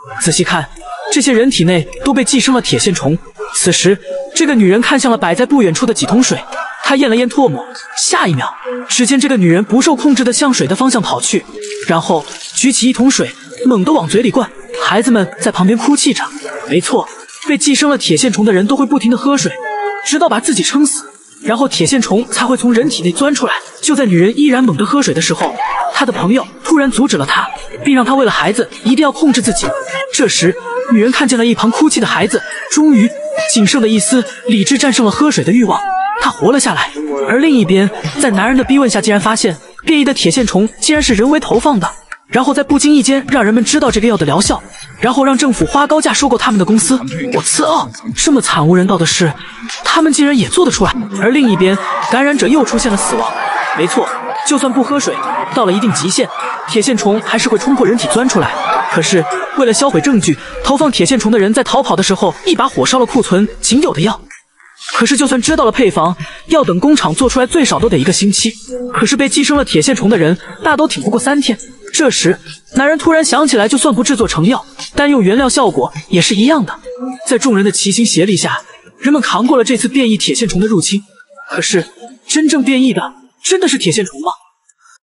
仔细看，这些人体内都被寄生了铁线虫。此时，这个女人看向了摆在不远处的几桶水，她咽了咽唾沫，下一秒，只见这个女人不受控制地向水的方向跑去，然后举起一桶水，猛地往嘴里灌。孩子们在旁边哭泣着。没错，被寄生了铁线虫的人都会不停地喝水，直到把自己撑死，然后铁线虫才会从人体内钻出来。就在女人依然猛地喝水的时候，她的朋友突然阻止了她，并让她为了孩子一定要控制自己。这时，女人看见了一旁哭泣的孩子，终于仅剩的一丝理智战胜了喝水的欲望，她活了下来。而另一边，在男人的逼问下，竟然发现变异的铁线虫竟然是人为投放的，然后在不经意间让人们知道这个药的疗效，然后让政府花高价收购他们的公司。我次哦，这么惨无人道的事，他们竟然也做得出来。而另一边，感染者又出现了死亡。没错，就算不喝水，到了一定极限，铁线虫还是会冲破人体钻出来。可是为了销毁证据，投放铁线虫的人在逃跑的时候一把火烧了库存仅有的药。可是就算知道了配方，要等工厂做出来最少都得1个星期。可是被寄生了铁线虫的人大都挺不过3天。这时，男人突然想起来，就算不制作成药，单用原料效果也是一样的。在众人的齐心协力下，人们扛过了这次变异铁线虫的入侵。可是，真正变异的真的是铁线虫吗？